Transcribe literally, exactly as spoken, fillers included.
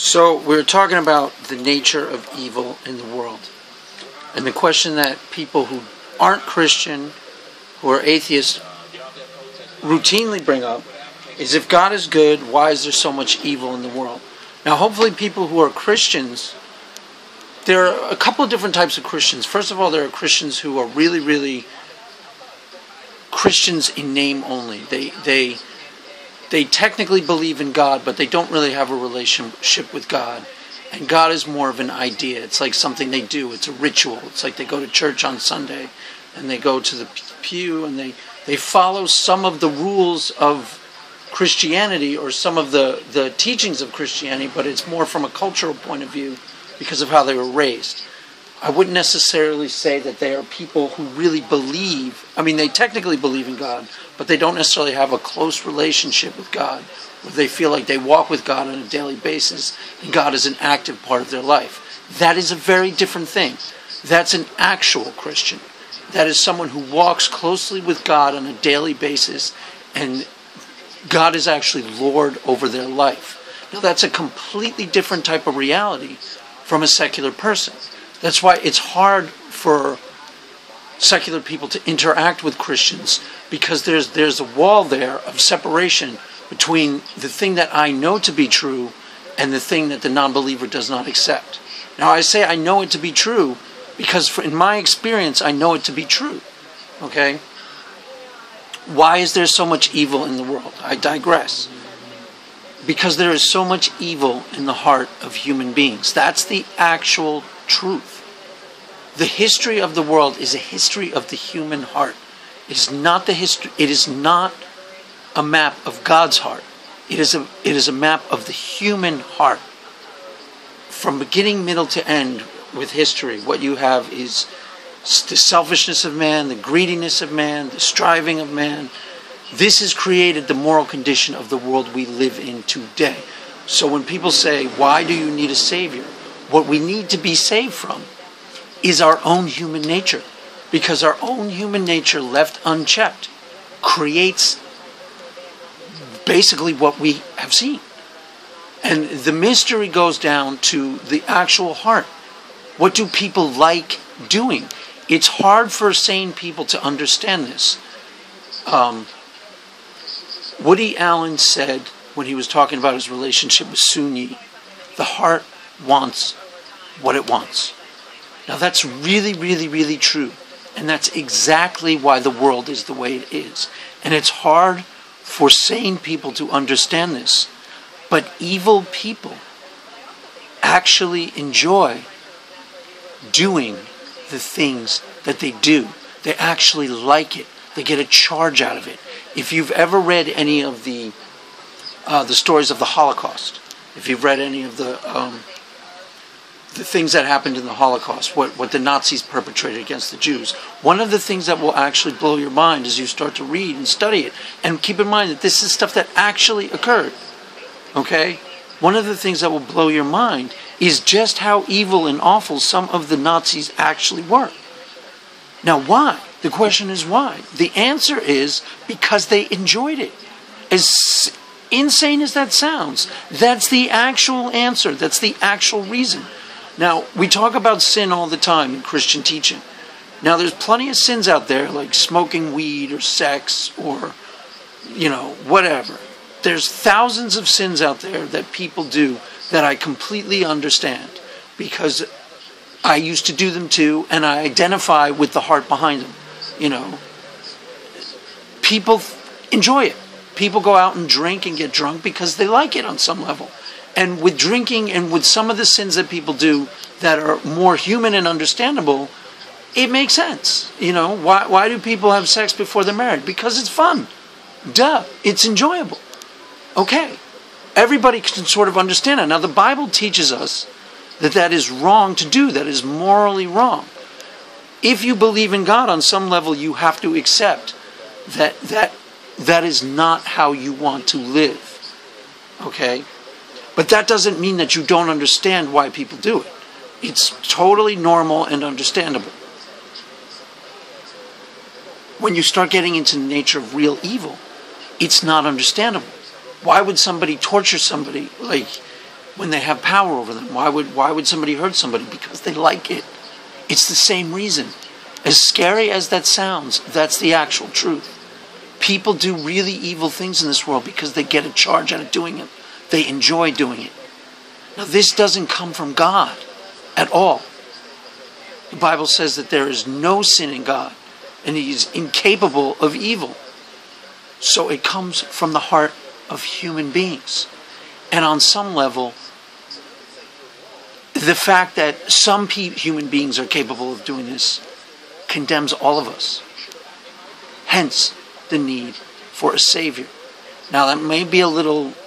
So we're talking about the nature of evil in the world. And the question that people who aren't Christian, who are atheists, routinely bring up is, if God is good, why is there so much evil in the world? Now, hopefully people who are Christians, there are a couple of different types of Christians. First of all, there are Christians who are really, really Christians in name only. They they they technically believe in God, but they don't really have a relationship with God. And God is more of an idea. It's like something they do. It's a ritual. It's like they go to church on Sunday and they go to the pew and they, they follow some of the rules of Christianity or some of the, the teachings of Christianity, but it's more from a cultural point of view because of how they were raised. I wouldn't necessarily say that they are people who really believe. I mean, they technically believe in God, but they don't necessarily have a close relationship with God, where they feel like they walk with God on a daily basis and God is an active part of their life. That is a very different thing. That's an actual Christian. That is someone who walks closely with God on a daily basis and God is actually Lord over their life. Now, that's a completely different type of reality from a secular person. That's why it's hard for secular people to interact with Christians, because there's there's a wall there of separation between the thing that I know to be true and the thing that the non-believer does not accept. Now, I say I know it to be true because for, in my experience, I know it to be true. Okay? Why is there so much evil in the world? I digress. Because there is so much evil in the heart of human beings. That's the actual truth. The history of the world is a history of the human heart. It is not the history. It is not a map of God's heart. It is a. It is a map of the human heart. From beginning, middle to end, with history, what you have is the selfishness of man, the greediness of man, the striving of man. This has created the moral condition of the world we live in today. So when people say, why do you need a savior? What we need to be saved from is our own human nature. Because our own human nature, left unchecked, creates basically what we have seen. And the mystery goes down to the actual heart. What do people like doing? It's hard for sane people to understand this. Um, Woody Allen said, when he was talking about his relationship with Sun Yi, the heart wants what it wants. Now that's really, really, really true. And that's exactly why the world is the way it is. And it's hard for sane people to understand this. But evil people actually enjoy doing the things that they do. They actually like it. They get a charge out of it. If you've ever read any of the uh, the stories of the Holocaust, if you've read any of the um, the things that happened in the Holocaust, what, what the Nazis perpetrated against the Jews, one of the things that will actually blow your mind as you start to read and study it, and keep in mind that this is stuff that actually occurred, okay? One of the things that will blow your mind is just how evil and awful some of the Nazis actually were. Now, why? The question is why? The answer is because they enjoyed it. As insane as that sounds, that's the actual answer. That's the actual reason. Now, we talk about sin all the time in Christian teaching. Now, there's plenty of sins out there, like smoking weed or sex or, you know, whatever. There's thousands of sins out there that people do that I completely understand because I used to do them too, and I identify with the heart behind them. You know, people enjoy it. People go out and drink and get drunk because they like it on some level. And with drinking and with some of the sins that people do that are more human and understandable, it makes sense. You know, why, why do people have sex before they're married? Because it's fun. Duh. It's enjoyable. Okay. Everybody can sort of understand it. Now, the Bible teaches us that that is wrong to do. That is morally wrong. If you believe in God on some level, you have to accept that that that is not how you want to live. Okay? But that doesn't mean that you don't understand why people do it. It's totally normal and understandable. When you start getting into the nature of real evil, it's not understandable. Why would somebody torture somebody? Like, when they have power over them. Why would why would somebody hurt somebody? Because they like it. It's the same reason. As scary as that sounds, that's the actual truth. People do really evil things in this world because they get a charge out of doing it. They enjoy doing it. Now, this doesn't come from God at all. The Bible says that there is no sin in God, and He is incapable of evil. So it comes from the heart of human beings. And on some level, the fact that some pe- human beings are capable of doing this condemns all of us. Hence, the need for a Savior. Now, that may be a little